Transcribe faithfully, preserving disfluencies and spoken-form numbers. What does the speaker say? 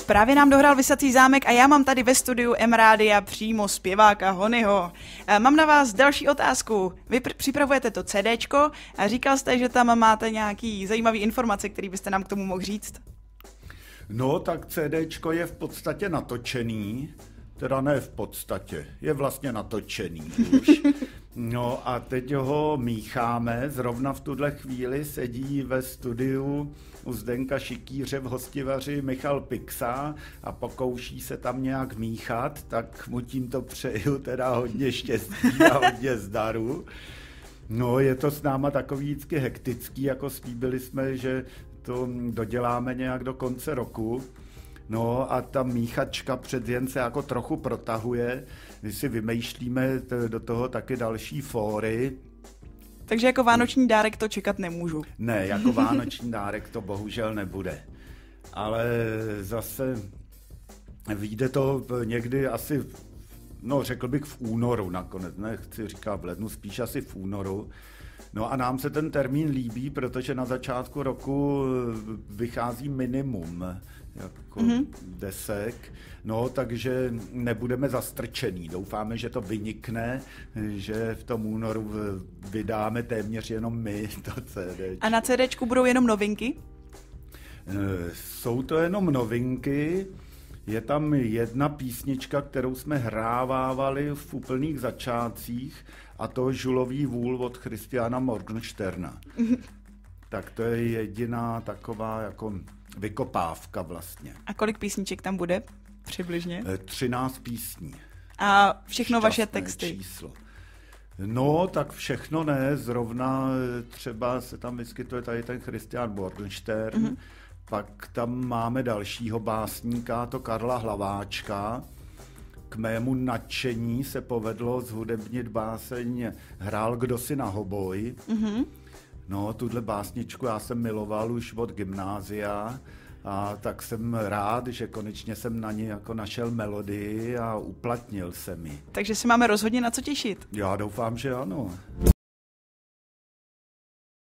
Právě nám dohrál Visací zámek a já mám tady ve studiu M-Rádia přímo zpěváka Honyho. Mám na vás další otázku. Vy pr- připravujete to CDčko a říkal jste, že tam máte nějaký zajímavý informace, které byste nám k tomu mohl říct. No, tak CDčko je v podstatě natočený, teda ne v podstatě, je vlastně natočený už. No a teď ho mícháme, zrovna v tuhle chvíli sedí ve studiu u Zdenka Šikýře v hostivaři Michal Pixa a pokouší se tam nějak míchat, tak mu tímto přeju teda hodně štěstí a hodně zdaru. No, je to s náma takový vždycky hektický, jako slíbili jsme, že to doděláme nějak do konce roku. No a ta míchačka před jen se jako trochu protahuje, my si vymýšlíme t- do toho taky další fóry. Takže jako vánoční dárek to čekat nemůžu. Ne, jako vánoční dárek to bohužel nebude. Ale zase vyjde to někdy asi, no řekl bych v únoru nakonec, nechci říkat v lednu, spíš asi v únoru. No a nám se ten termín líbí, protože na začátku roku vychází minimum jako mm-hmm. desek, no takže nebudeme zastrčený. Doufáme, že to vynikne, že v tom únoru vydáme téměř jenom my to CDčko. A na CDčku budou jenom novinky? Jsou to jenom novinky. Je tam jedna písnička, kterou jsme hrávávali v úplných začátcích, a to Žulový vůl od Christiana Morgensterna. Tak to je jediná taková jako vykopávka vlastně. A kolik písniček tam bude přibližně? třináct písní. A všechno Šťastné vaše texty? Číslo. No, tak všechno ne, zrovna třeba se tam vyskytuje tady ten Christian Morgenstern, mm-hmm. Pak tam máme dalšího básníka, to Karla Hlaváčka. K mému nadšení se povedlo zhudebnit báseň Hrál kdo si na hoboj. Mm-hmm. No, tuhle básničku já jsem miloval už od gymnázia a tak jsem rád, že konečně jsem na ní jako našel melodii a uplatnil se mi. Takže se máme rozhodně na co těšit. Já doufám, že ano.